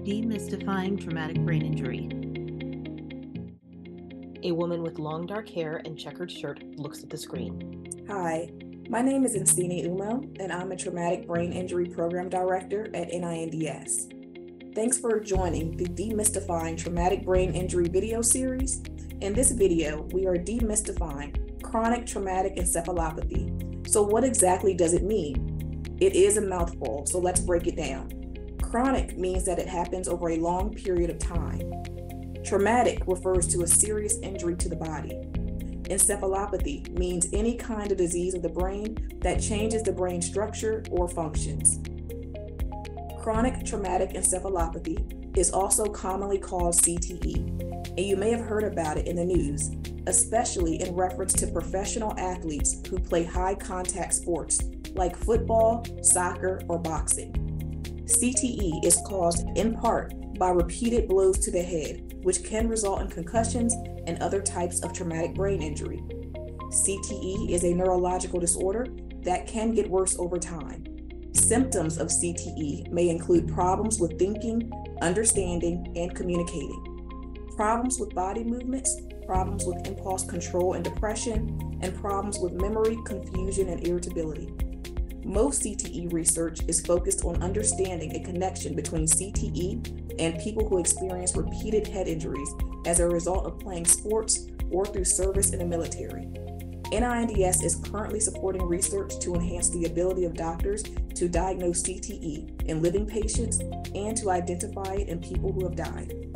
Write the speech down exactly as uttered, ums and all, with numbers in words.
Demystifying Traumatic Brain Injury. A woman with long dark hair and checkered shirt looks at the screen. Hi, my name is Nsini Umo, and I'm a Traumatic Brain Injury Program Director at N I N D S. Thanks for joining the Demystifying Traumatic Brain Injury video series. In this video, we are demystifying chronic traumatic encephalopathy. So what exactly does it mean? It is a mouthful, so let's break it down. Chronic means that it happens over a long period of time. Traumatic refers to a serious injury to the body. Encephalopathy means any kind of disease of the brain that changes the brain structure or functions. Chronic traumatic encephalopathy is also commonly called C T E, and you may have heard about it in the news, especially in reference to professional athletes who play high-contact sports like football, soccer, or boxing. C T E is caused in part by repeated blows to the head, which can result in concussions and other types of traumatic brain injury. C T E is a neurological disorder that can get worse over time. Symptoms of C T E may include problems with thinking, understanding, and communicating, problems with body movements, problems with impulse control and depression, and problems with memory, confusion, and irritability. Most C T E research is focused on understanding a connection between C T E and people who experience repeated head injuries as a result of playing sports or through service in the military. N I N D S is currently supporting research to enhance the ability of doctors to diagnose C T E in living patients and to identify it in people who have died.